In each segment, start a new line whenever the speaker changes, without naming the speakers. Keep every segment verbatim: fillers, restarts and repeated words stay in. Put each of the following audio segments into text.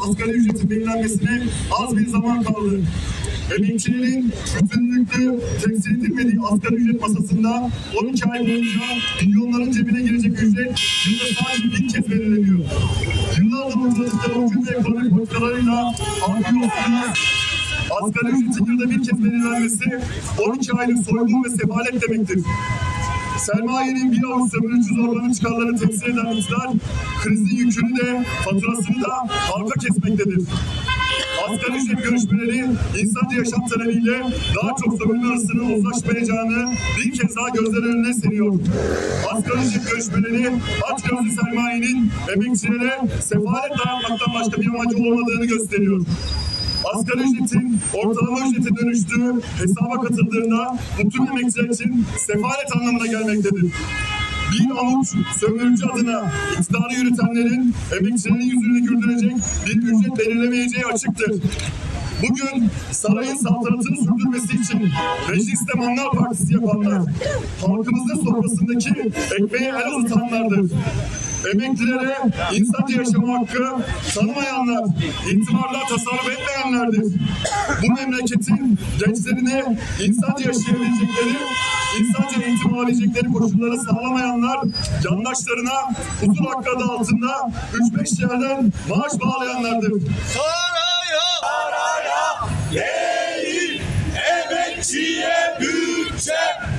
asgari ücretin belirlenmesine az bir zaman kaldı. Emekçilerin bütünlüklü temsil edilmediği asgari ücret masasında on iki ay boyunca milyonların cebine girecek ücret yılda sadece bir kez belirleniyor. Yıllardır uyguladıkları hüküm ve ekonomik politikalarıyla halkı yoksulluğuna asgari ücretin yılda bir kez belirlenmesi on iki aylık soygun ve sefalet demektir. Sermayenin bir avuç sömürücü zorbanın çıkarlarını temsil eden iktidar, krizin yükünü de faturasını da halka kesmektedir. Asgari ücret görüşmeleri insancı yaşam talebiyle daha çok sömürme arasının uzlaşmayacağını bir kez daha gözler önüne seriyor. Asgari ücret görüşmeleri açgözlü sermayenin emekçilere sefalet dayatmaktan başka bir amacı olmadığını gösteriyor. Asgari ücretin ortalama ücrete dönüştüğü hesaba katıldığında bu tüm emekçiler için sefalet anlamına gelmektedir. Bir avuç sömürücü adına iktidarı yürütenlerin emekçilerin yüzünü güldürecek bir ücret belirlemeyeceği açıktır. Bugün sarayın saltanatını sürdürmesi için mecliste mangal partisi yapanlar, halkımızın sofrasındaki ekmeğe el uzatanlardır. Emeklilere insanca yaşama hakkı tanımayanlar, itibardan tasarruf etmeyenlerdir. Bu memleketin gençlerine insanca yaşayabilecekleri, insanca eğitim alabilecekleri koşulları sağlamayanlar, yandaşlarına huzur hakkı adı altında üç beş yerden maaş bağlayanlardır.
Saraya, saraya değil, emekçiye bütçe.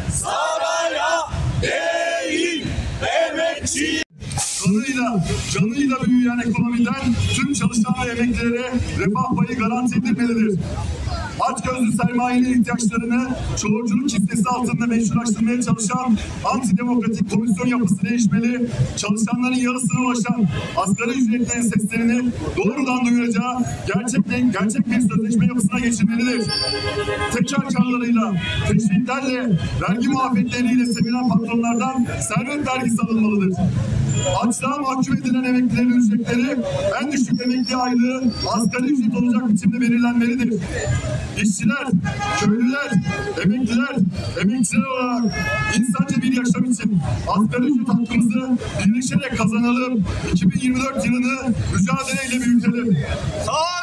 Saraya değil, emekçiye.
Kanıyla, canıyla büyüyen ekonomiden tüm çalışan ve emeklilere refah payı garanti edilmelidir. Açgözlü sermayenin ihtiyaçlarını çoğulculuk kitlesi altında meşrulaştırmaya çalışan antidemokratik komisyon yapısı değişmeli, çalışanların yarısına ulaşan asgari ücretlerin seslerini doğrudan duyuracağı gerçek, gerçek bir sözleşme yapısına geçilmelidir. Tekar karlarıyla, teşviklerle, vergi muafetleriyle sevilen patronlardan servet vergisi alınmalıdır. Açlığa mahkum edilen emeklilerin ücretleri en düşük emekli aylığı asgari ücret olacak biçimde belirlenmelidir. İşçiler, köylüler, emekliler, emekçiler olarak insanca bir yaşam için asgari ücret hakkımızı birleşerek kazanalım. iki bin yirmi dört yılını mücadeleyle büyütelim.